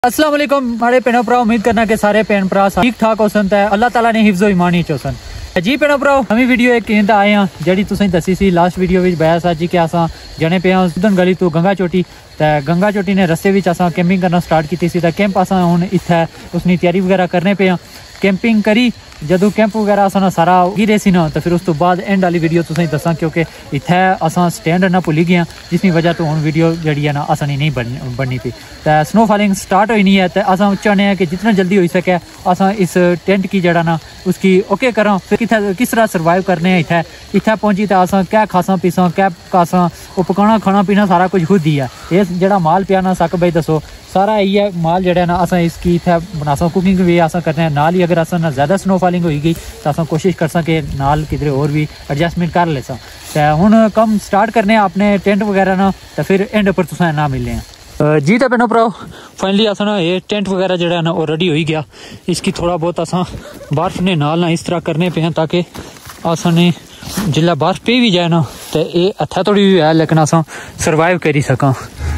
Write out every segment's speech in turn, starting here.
अस्सलाम वालेकुम हमारे भैन भरा, उम्मीद करना कि सारे भैन भरा ठीक ठाक हो सन। अल्लाह ताला ने हिफ्ज़ो ईमान ही चोसन जी। भैन भरा हमें वीडियो एक इंदा आए हैं जी तुसें दसी सी लास्ट वीडियो में बया सा जी कि अस जने पे उधन गली तो गंगा चोटी गंगा चोटी ने रस्ते में अस कैंपिंग करना स्टार्ट की सी। कैंप अस हुण इत्थे उसकी तैयारी वगैरह करने पे कैंपिंग करी जदों कैंप वगैरह अस सारा गिरे सी ना, तो फिर उस तो बाद एंड वाली वीडियो तुसें दसा क्योंकि इत्थे अस स्टैंड ना भुली गए जिसकी वजह तो हुण वीडियो जी है ना आसानी नहीं बननी पी। तो स्नो फॉलिंग स्टार्ट होनी है तो अस चाहते हैं कि जितना जल्दी हो सके अस इस टेंट की जड़ा ना उसकी ओके करा, फिर किस तरह सर्वाइव करने हैं। इत्थे पहुंची तो अस क्या खासा पीसा क्या कासा वो पकाना खाना पीना सारा कुछ खुद ही है। ये जड़ा माल पिया ना सक भाई दसो सारा यही है माल जड़ा ना अस इसकी इत्थे बनासा कुकिंग भी अस करते हैं नाल ही। अगर अस ना ज़्यादा स्नो फॉलिंग होगी तो अस कोशिश कर सके नाल किधरे और भी एडजस्टमेंट कर ले। तो हुण कम स्टार्ट करने अपने टेंट वगैरह ना, तो फिर एंड पर तुसें ना मिलने हैं जी। तो भैनों भराओ फाइनली अस ना ये टेंट वगैरह जड़ा ना वो रेडी हो ही गया। इसकी थोड़ा बहुत अस बर्फ ने नाल ना इस तरह करने पे हैं ताकि असाने जिला बर्फ पे भी जाए ना तो ये हथा थोड़ी भी है लेकिन अस सर्वाइव करी सकां।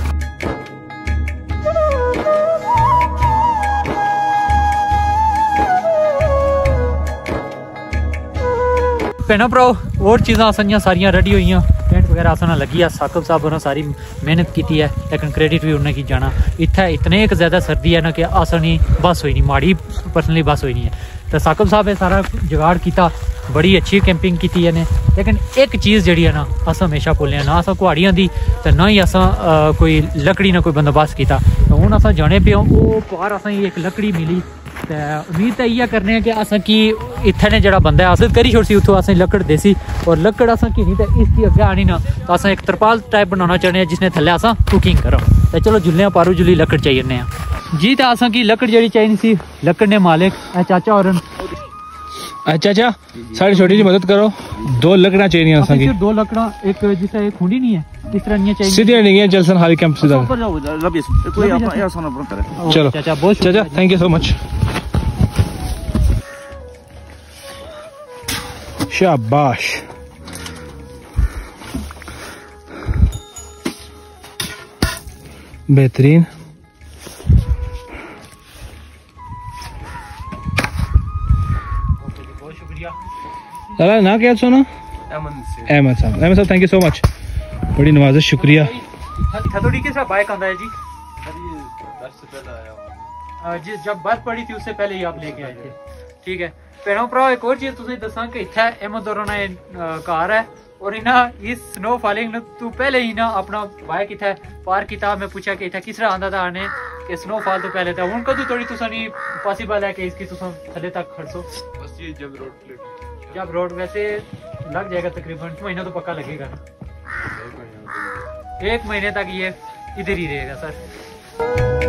भैनों भराओ और चीज़ा असां सारियां रेडी हुई टेंट वगैरह असा लगी है। साकिब साहब ने सारी मेहनत की है लेकिन क्रेडिट भी उन्हें की जाना। इतना इतने एक ज़्यादा सर्दी है ना कि असानी बस हुई नहीं माड़ी पर्सनली बस हुई नहीं है। तो साकिब साहब ने सारा जुगाड़ किया, बड़ी अच्छी कैंपिंग की है। लेकिन एक चीज़ जी है ना अस हमेशा भुल्ले ना अस कुहाड़ियां दी तो ना ही अस कोई लकड़ी ना कोई बंदोबस्त किया। तो हूँ अस जाने पे वो पार असें एक लकड़ी मिली। तो उम्मीद तो इयै करने कि अस कि इत्थे ने जड़ा बंदा अस करी छोड़ी उतो असें लकड़ देसी और लकड़ अस घिनी तो इसकी अग्गे आनी ना तो अस एक तरपाल टाइप बनाना चाहते हैं जिसने थल्ले अस कुकिंग करो। तो चलो जुल्ले पारू जुली लकड़ चाहिए जी। तो अस की लकड़ जी चाहिए सी लकड़ ने मालिक चाचा और चाचा सारी छोटी जी मदद करो। दो लकड़ा चाहिए दो लकड़ा एक जिसे खुंडी नहीं है इस तरह नहीं चाहिए सीधे नहीं है जलसन हाली कैंप से चलो चाचा बहुत चाचा थैंक यू सो मच। शाबाश बेहतरीन। बहुत शुक्रिया ना क्या सोना अहमद साहब थैंक यू सो मच, बड़ी नवाजिश शुक्रिया। थोड़ी किस बाइक आंदा है जी जी जब बर्फ पड़ी थी उससे पहले ही आप लेके आए थे। ठीक है भैनों भराओ एक और चीज तुसें दसा कि इत्थे अहमद और घर है और इन्हें इस स्नो फॉलिंग तू पहले ही ना अपना बाइक इत्थे पार किया। मैं पूछा कि इत्थे किस तरह आंदा था आने कि स्नो फॉल तो पहले था। हुण कदों थोड़ी तुसा नहीं पॉसिबल है कि इसकी तुसा थले तक खड़सो बस ये जब रोड वैसे लग जाएगा तकरीबन महीना तो पक्का लगेगा ना। 1 महीने तक ये इधर ही रहेगा सर।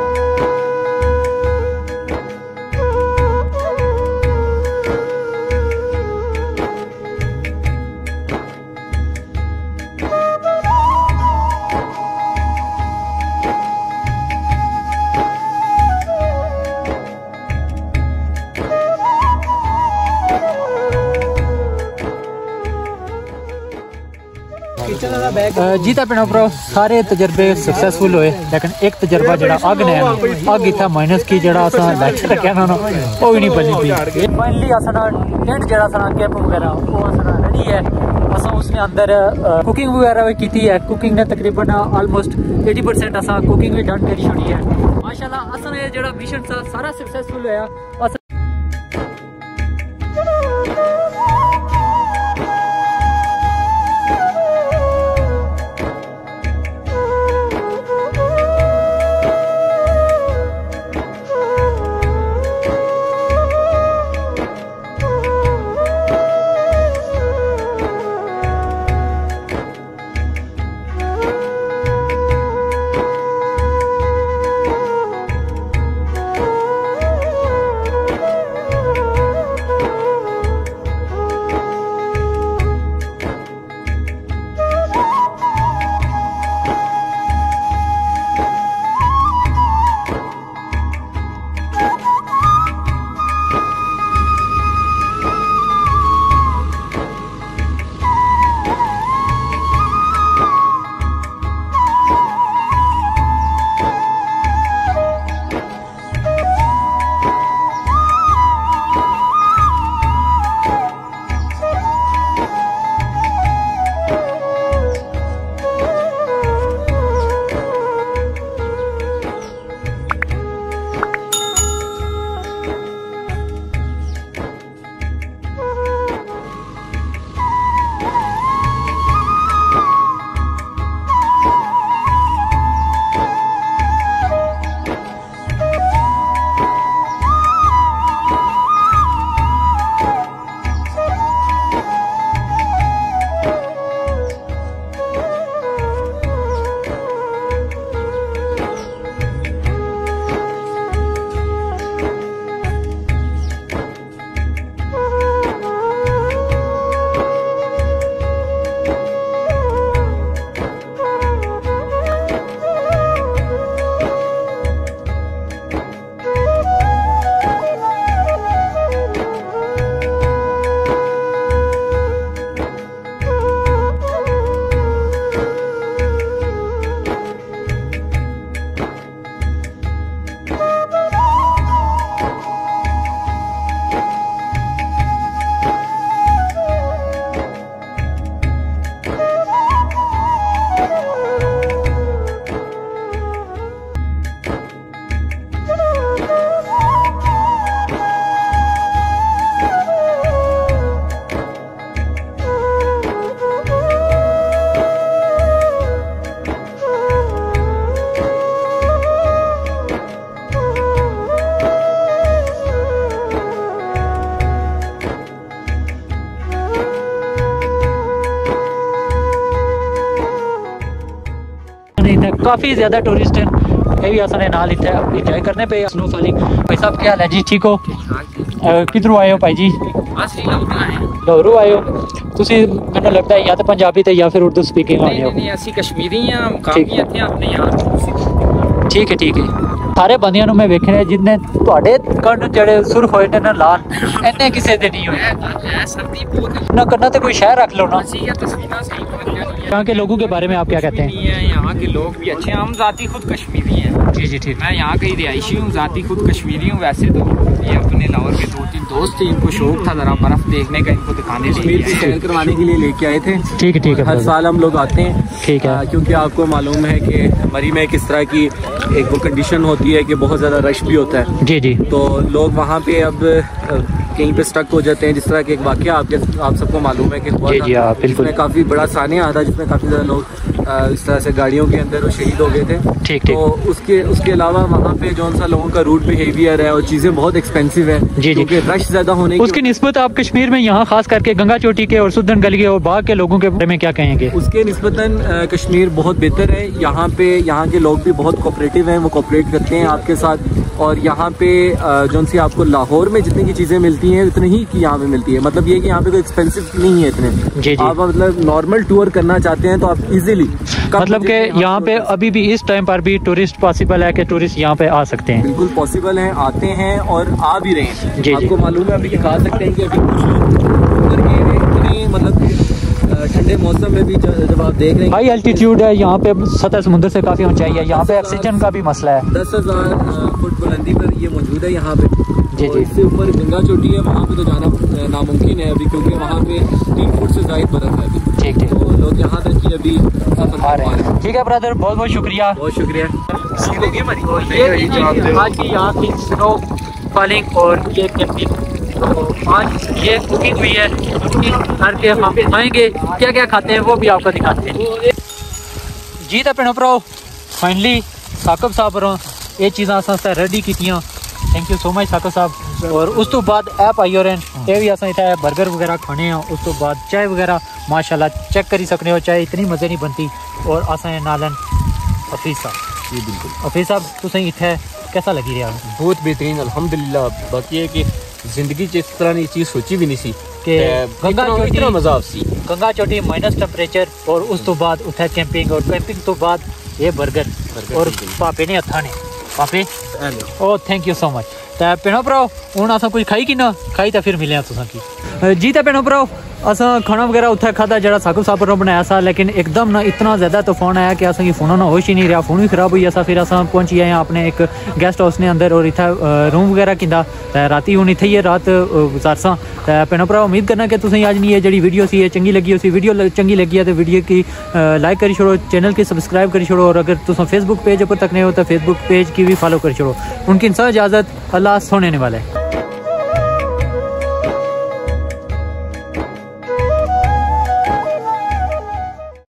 जी तो भैनों भराओ सारे तजर्बे सक्सेसफुल हुए लेकिन एक तजर्बा जरा अग ने अग इतना माइनस की जरा लैक्चर रखा ना वो भी नहीं बनी थी। फाइनली अस टेंट जरा कैंप वगैरह वो अस रेडी है। अस उसने अंदर कुकिंग वगैरह भी की है। कुकिंग ने तकरीबन ऑलमोस्ट 80% अस कुकिंग भी डन करी छोड़ी है माशाल्लाह। अस जरा मिशन सारा सक्सेसफुल होया। काफ़ी ज़्यादा टूरिस्ट हैं ये भी असां नाल इत्थे इंजॉय करने पे स्नो फॉलिंग। भाई साहब क्या हाल है जी, ठीक हो? किधरों आए हो भाई जी? लाहौरों आए हो ਤੁਸੀਂ? ਮੈਨੂੰ लगता है या तो पंजाबी थे या फिर उर्दू स्पीकिंग वाले हो। नहीं ਅਸੀਂ कश्मीरी हां, मुकामी ਇੱਥੇ ਆਪਣੇ ਯਾਰ। ठीक है सारे बंदियां मैं वेखने जिन्ने ਤੁਹਾਡੇ ਕੰਨ ਜਿਹੜੇ ਸੁਰਖ ਹੋਏ ਨੇ ਨਾ ਲਾਲ ਇੰਨੇ ਕਿਸੇ ਦੇ नहीं ਹੋਏ। सर्दी बहुत ना करना तो कोई शहर रख लो ना। अच्छी है तस्वीरें सही है। यहाँ के लोगों के बारे में आप क्या कहते हैं? यहाँ के लोग भी अच्छे हैं, हम जाती खुद कश्मीरी हैं। जी जी ठीक। मैं यहाँ का ही रिहायशी हूँ, जाती खुद कश्मीरी हूँ। वैसे तो ये अपने लाहौर के 2-3 दोस्त थे, इनको शौक था जरा बर्फ देखने का, इनको दिखाने सैर करवाने के लिए लेके आए थे। ठीक है हर साल हम लोग आते हैं। ठीक है। क्योंकि आपको मालूम है कि मरी में किस तरह की एक वो कंडीशन होती है कि बहुत ज़्यादा रश भी होता है। जी जी। तो लोग वहाँ पे अब कहीं पे स्टक हो जाते हैं। जिस तरह के एक वाक़या आप सबको मालूम है कि हुआ जी, था, बिल्कुल। काफ़ी बड़ा सानिया था जिसमें काफ़ी ज़्यादा लोग इस तरह से गाड़ियों के अंदर वो शहीद हो गए थे। ठीक। तो उसके अलावा वहाँ पे जौन सा लोगों का रूट बिहेवियर है और चीज़ें बहुत एक्सपेंसिव है क्योंकि रश ज़्यादा होने उसकी निस्बत आप कश्मीर में यहाँ खास करके गंगा चोटी के और सुदन गली के और बाग के लोगों के बारे में क्या कहेंगे? उसके निस्बतन कश्मीर बहुत बेहतर है। यहाँ के लोग भी बहुत कोऑपरेटिव हैं, वो कोऑपरेट करते हैं आपके साथ। और यहाँ पे जौन सी आपको लाहौर में जितनी की चीज़ें मिलती हैं उतनी ही की यहाँ पे मिलती है। मतलब ये कि यहाँ पे कोई एक्सपेंसिव नहीं है इतने। जी। आप मतलब नॉर्मल टूर करना चाहते हैं तो आप इजीली मतलब कि यहाँ पे अभी भी इस टाइम पर भी टूरिस्ट पॉसिबल है कि टूरिस्ट यहाँ पे आ सकते हैं? बिल्कुल पॉसिबल है, आते हैं और आ भी रहे हैं। जी। आपको मालूम है अभी दिखा सकते हैं कि अभी कुछ लोग उधर के मतलब ठंडे मौसम में भी जब आप देख रहे हैं हाई एल्टीट्यूड है यहाँ पे, सतह समुद्र से काफ़ी ऊंचाई है, यहाँ पे ऑक्सीजन का भी मसला है। 10,000 फुट बुलंदी पर ये मौजूद है यहाँ पे। जी जी। इससे ऊपर गंगा चोटी है, वहाँ पे तो जाना नामुमकिन है अभी क्योंकि वहाँ पे 3 फुट से ज़ायद बर्फ है अभी। ठीक। तो लोग यहाँ तक कि अभी आ रहे हैं। ठीक है ब्रदर, बहुत बहुत शुक्रिया। बहुत शुक्रिया। आज की यहाँ की स्नो फॉलिंग और ये कैंपिंग, तो आज ये कुकिंग हुई है, कुकिंग करके हम आएंगे, क्या क्या खाते हैं वो भी आपको दिखाते हैं। जी तो भैनों भराओ फाइनली साकब साहब होर ये चीज़ां असें रेडी कीतियां। थैंक यू सो मच साकब साहब। और उस तो बाद ऐप आई और ये भी असें इत्थे बर्गर वगैरह खाने हैं। उस तो बाद चाय वगैरह माशाल्लाह चेक करी सकने हो, चाय इतनी मज़े नहीं बनती। और असें नालन हफीज़ साहब। जी बिल्कुल। हफीज़ साहब तुसें इत्थे कैसा लगी रहा? बहुत बेहतरीन अल्हम्दुलिल्लाह। बाकी है कि जिंदगी च इस तरह की चीज़ सोची भी नहीं सी कि गंगा चोटी मज़ा सी। गंगा चोटी माइनस टेम्परेचर और उस तो बाद उत्थे कैंपिंग और कैंपिंग तो बाद ये बर्गर और पापे ने हत्था ने पापे ओ थैंक यू सो मच। तो भैनों भराओ हूँ अस कुछ खाई कि ना खाई तो फिर मिले तुसा की। जी तो भैनों भराओ असा खाना वगैरह उत्थे खादा जरा साकब साहब ने बनाया सा, लेकिन एकदम ना इतना ज़्यादा तूफान आया कि असें फोन ना होश ही नहीं रहा, फोन भी खराब हुई असा। फिर असा पहुंची आए अपने एक गेस्ट हाउस ने अंदर और इतना रूम वगैरह किंदा राती हूँ इत्थे ही रात गुजारसा। भैनों भरा उम्मीद करना कि तुसें अज नहीं जेह्ड़ी वीडियो सी चंगी लगी उसी वीडियो चंगी लगी है तो वीडियो की लाइक करी छोड़ो, चैनल की सब्सक्राइब करी छोड़ो। और अगर तुम फेसबुक पेज पर तकने हो तो फेसबुक पेज की भी फॉलो करी छोड़ो। उनकी इंसान इजाज़त, अल्लाह सोने वाला है।